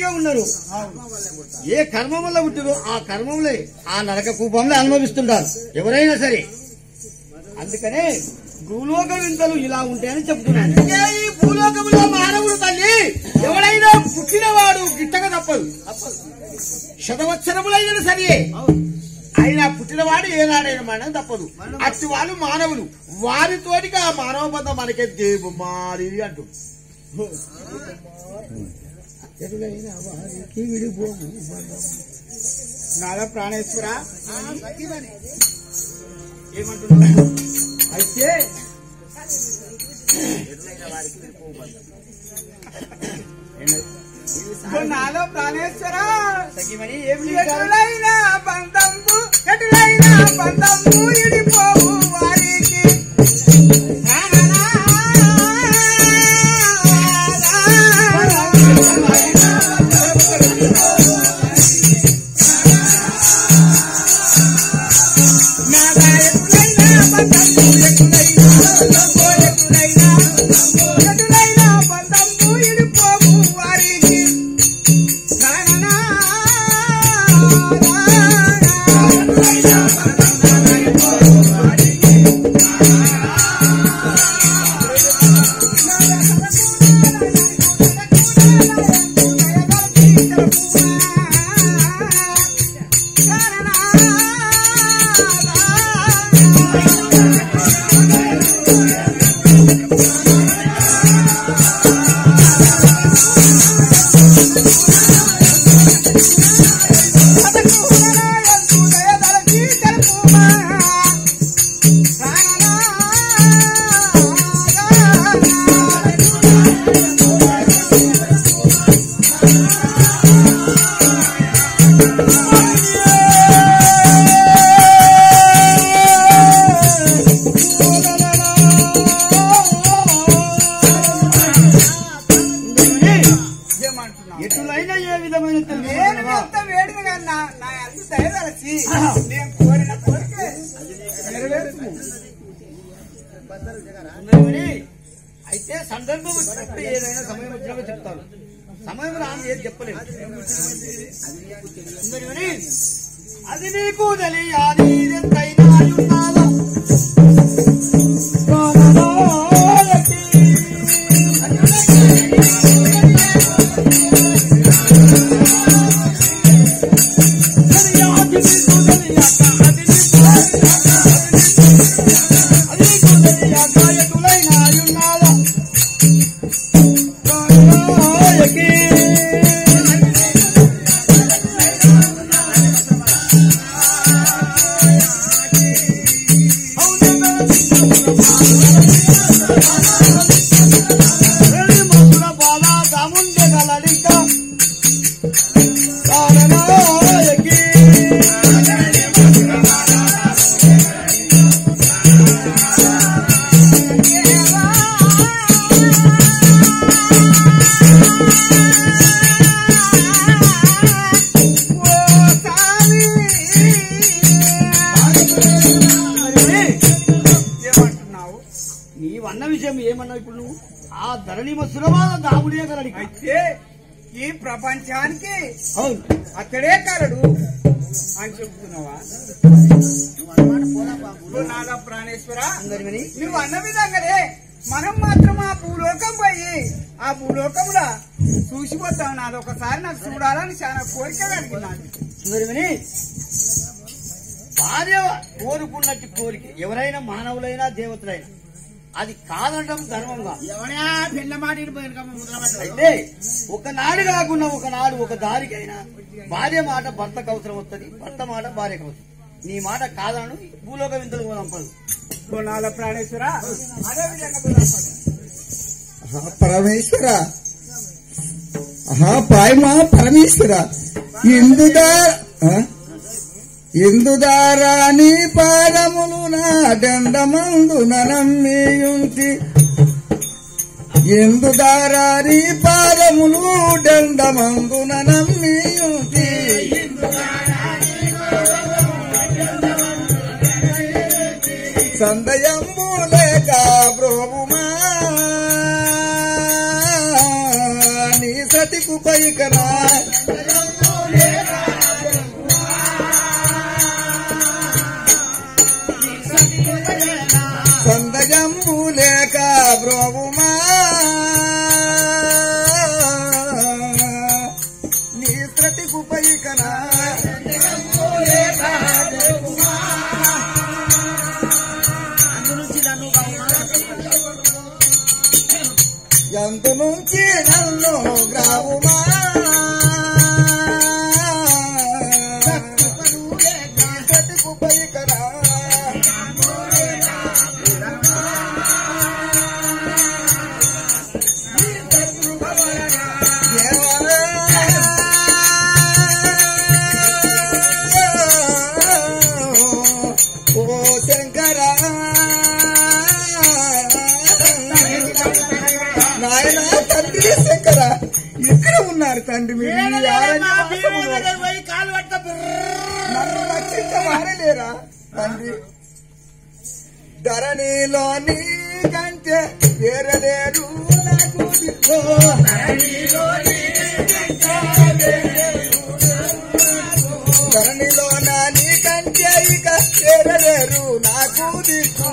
భూమిగా ఉన్నారు. ఏ కర్మం వల్ల పుట్టిరో ఆ కర్మంలే ఆ నరక కూపంలో అనుభవిస్తుంటారు ఎవరైనా సరే. అందుకనే భూలోక వింతలు ఇలా ఉంటాయని చెప్తున్నాను. ఈ భూలోకంలో మానవుడు తల్లి ఎవడైనా పుట్టినవాడు గిట్టక తప్పదు. శతవత్సరములైన సరే ఆయన పుట్టినవాడు ఏనాడైనా మనం తప్పదు. అట్టి వాళ్ళు మానవులు, వారితోటికి ఆ మానవ బంధం మనకే దేవు మారి అంటూ నాదా ప్రాణేశ్వర ఏమంటున్నాడు అయితే నాదో ప్రాణేశ్వర సఖిమణి ఎటులైనా బంధంబు ఇడిపోవు వారికి ఎటులైనా ఏ విధమైన అయితే సందర్భం వచ్చినప్పుడు ఏదైనా సమయం వచ్చినప్పుడు చెప్తాను. సమయం రాని ఏది చెప్పలేదు. అది నీకు తెలియాలి ఎంతైనా ఉన్నాదో నీవన్న విషయం ఏమన్నావు ఇప్పుడు నువ్వు? ఆ ధరణి మసులవాద దాముడే కలడి. అయితే ఈ ప్రపంచానికి అవును అక్కడే కలడు అని చెప్తున్నావా? నాదా ప్రాణేశ్వర నువ్వు అన్న విధంగానే మనం మాత్రం ఆ భూలోకం పోయి ఆ భూలోకంలో చూసిపోతాం. నాదొకసారి నాకు చూడాలని చాలా కోరిక కలిగినాను. సుందరిమణి, భార్య కోరుకున్నట్టు కోరిక ఎవరైనా మానవులైనా దేవతలైనా అది కాదనడం ధర్మంగా. అయితే ఒకనాడు కాకుండా ఒకనాడు ఒక దారికైనా భార్య మాట భర్తకు అవసరం వస్తుంది, భర్త మాట భార్యకు అవసరం. నీ మాట కాదను భూలోక వింతలు పోదంపదు. నాద ప్రాణేశ్వర అదే విధంగా పరమేశ్వర పాయమా పరమేశ్వర ఇందుదారాని పాదములు నా దండమందున నమ్మియుంచి ఇందుదారాని పాదములు దండమందున నమ్మియుంచి సందయంబు లేక బ్రోవుమా నీ సతికు కుపైకనా సందజంబు లేక బ్రోగుమా నీ ప్రతి కుపైకనా ఎందు నుంచి నన్ను గ్రావుమా ప్రతి కుపైకనా నాయన తండ్రి శంకర ఎక్కడ ఉన్నారు తండ్రి మీరు నన్ను రక్షించవారలేరా తండ్రి ధరణిలో నీ కంటే ఏరలేరు నాకు దిక్కో ధరణిలో నా నీ కంటే ఇక ఏరలేరు నాకు దిక్కో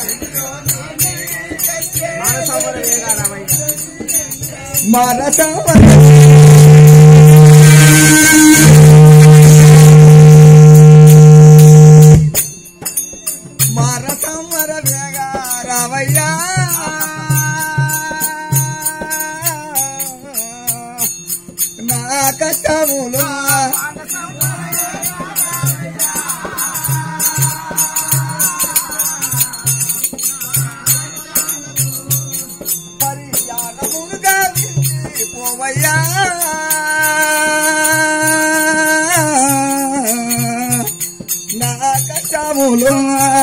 మానసవర మానసవర వేగ రావయ్యా నా కష్టములు పోవయ్యా నా కష్టములు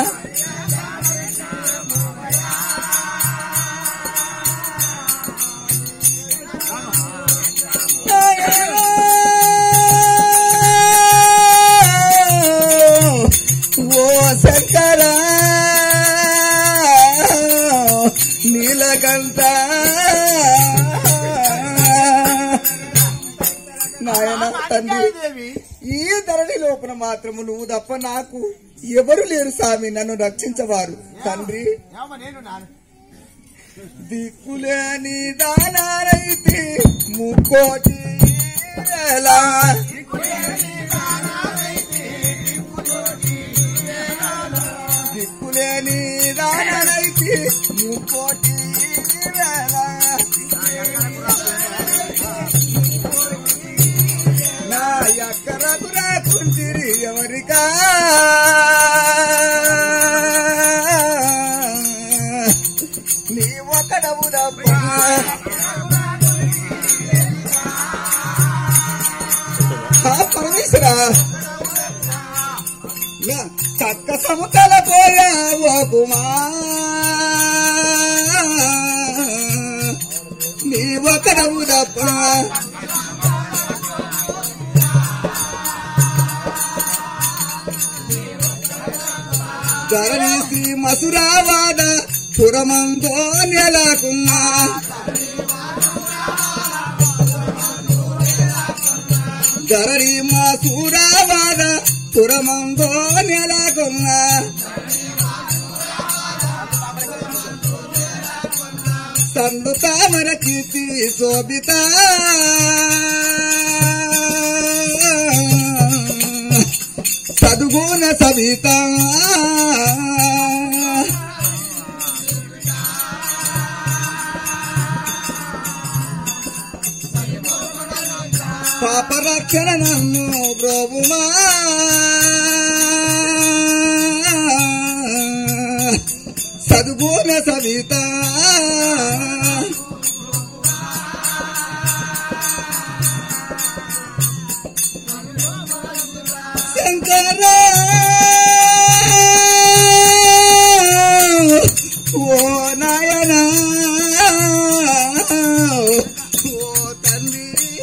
ఓ శంకర నీలకంఠ నాయన తండ్రి ఈ ధరణి లోపల మాత్రము నువ్వు తప్ప నాకు ఎవరు లేరు స్వామి నన్ను రక్షించవారు తండ్రి దిక్కులేని దానారైతే ముక్కోటి దిక్కులేని దానారైతే ముక్కోటి నా ఎక్కరకు రాకుంటిరి ఎవరికా నీ ఒకడవు తప్ప పరమేశ్వరా చక్క సముకల పోయావో కుమా నీ ఒకడవు తప్ప ధరణి శ్రీ మసురావాడ పురమందో నెలకున్నా ధరణి మసురావాడ పురమందో నెలకున్నా సందు తామర కీర్తి శోభిత సద్గుణ సవిత పాపరక్షణ నన్ను ప్రభుమా సద్గుణ సవిత శంకర ఓ నాయన ఓ తండ్రి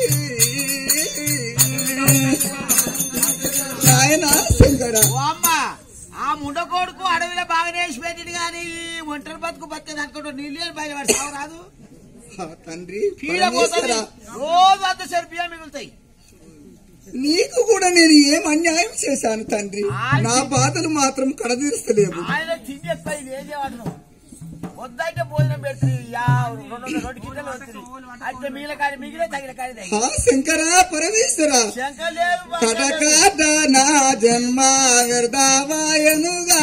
నాయన శంకర ఆ ముండ కొడుకు అడవిలో బాగా వేసి పెట్టింది కానీ ఒంటరి బతుకు బతికేది అనుకుంటూ నీళ్ళు బయటపడి సాగు రాదు తండ్రి పీడ పోతుంది పరమేశ్వరా, రోజు అంత సరిపియా మిగులుతాయి నీకు కూడా నేను ఏం అన్యాయం చేశాను తండ్రి? నా బాధలు మాత్రం కడదీర్చలేవు. ఆయన తిండి ఎక్కువ ఇది ఏం చేయవాలి నువ్వు వద్దంటే భోజనం పెడుతుంది 2 కిందలు వస్తుంది అంటే మిగిలే తగిన కాడి హా శంకరా పరమేశ్వరా, శంకర్ లేదు కటకాట నా జన్మ వ్యర్థావాయనుగా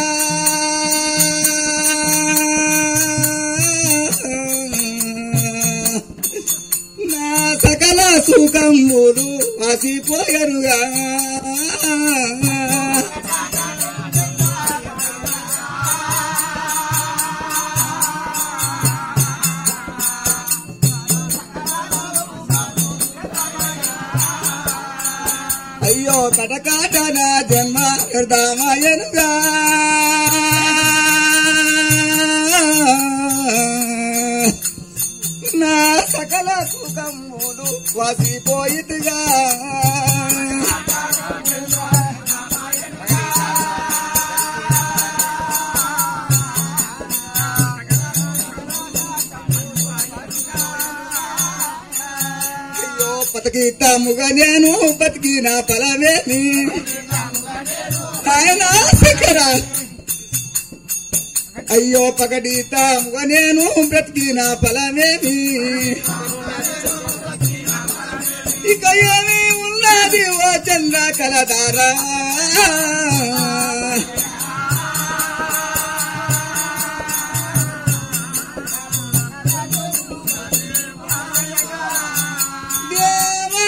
నా సకల సుఖములు అసిపోయరుగా అయ్యో కటకాట నా జన్మ వ్యర్థావాయనుగా నా సకల సుఖములు వసిపోయితుగా అయ్యో బతికితాముగా నేను బతికిన ఫలమేమి ఆయన శంకరా, అయ్యో పగడీతాముగా నేను బ్రతికిన ఫలమేమి ఇక ఏమి ఉన్నది ఓ చంద్ర కలదారా దేవా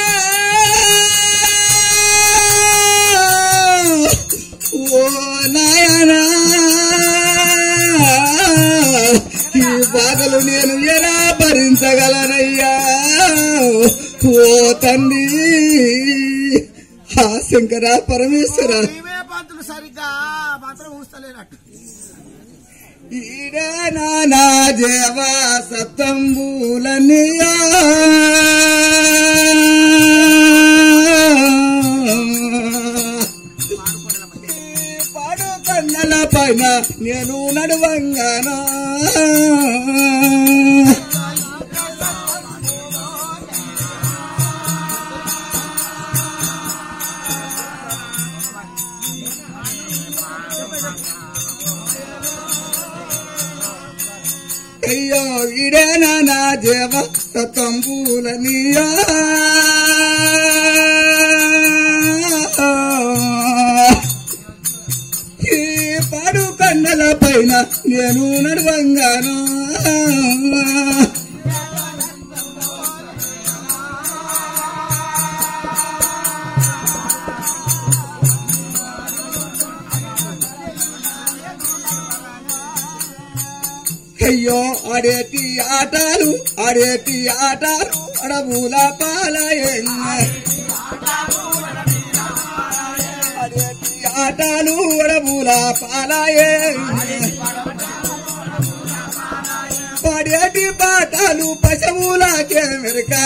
ఓ నాయనా ఈ బాధలు నేను ఎలా భరించగలనయ్యా ఓ తండ్రి. హా శంకర పరమేశ్వర, ఇవే పంతులు సరిగ్గా మాత్రం ఊస్తలేనట్టు ఈడనా నా దేవ సత్తంబులనియా పాడు కన్నల పైన నేను నడువంగానా అయ్యో ఇడేనా నా దేవ సత్తంబులనియా ఈ పాడు కన్నల పైన నేను నడవంగాను అయ్యో ఆడేటి ఆటలు అడవుల పాలయంగా ఆడేటి ఆటలు అడవుల పాలయే పాడేటి పాటలు పశువులకే మెరకా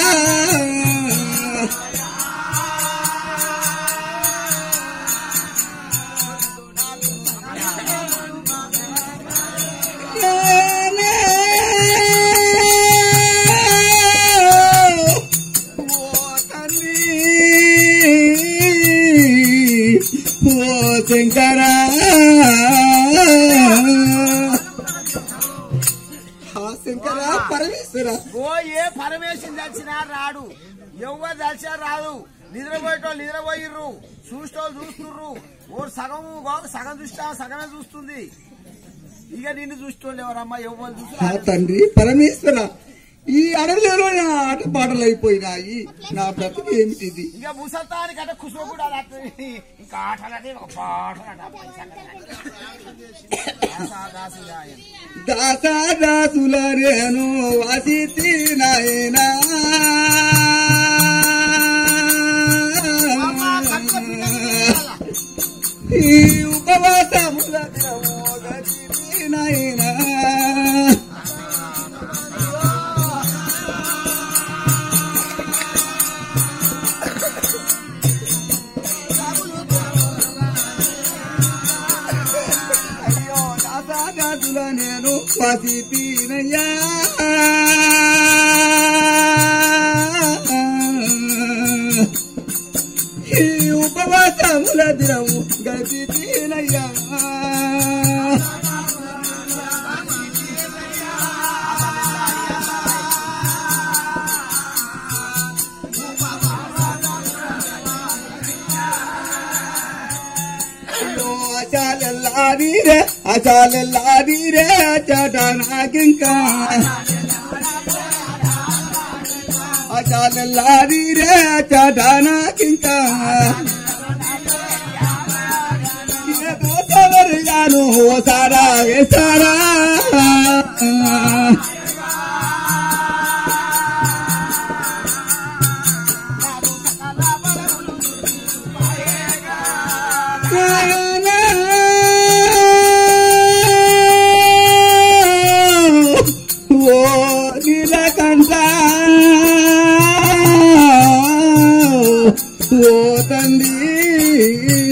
శంకరా శంకరా పరమేశ్వర, ఓ ఏ పరమేశ్వరం దర్శనా రాడు ఎవరు దర్శనం రాదు నిద్రపోయేటోళ్ళు నిద్రపోయిర్రు చూసేటోళ్ళు చూస్తుర్రు ఓ సగం చూస్తా సగమే చూస్తుంది ఇక నిన్ను చూసేటోళ్ళు ఎవరమ్మా ఎవరు చూసి తండ్రి పరమేశ్వర, ఈ అడవిలో నా ఆట పాటలు అయిపోయినాయి, నా బ్రతుకు ఏమిటిది? ఇక ముసల్తానికి అంటే కుసుమ కూడా ఇంకా ఆటలని ఒక పాటలు దాసాదాసుల రేణు వాసితి నాయనా ఈ ఉపవాసముల నాయనా నేను పసిపినయ్యా కాముల దినము గడిపినయ్యా అచాలెల్లాదిరే అచాట నాకింకా అచాలెల్లాదిరే అచాట నాకింకా ఎవరిగాను ఓసారా వేసారా ఓ నీలకంఠ ఓ తండ్రి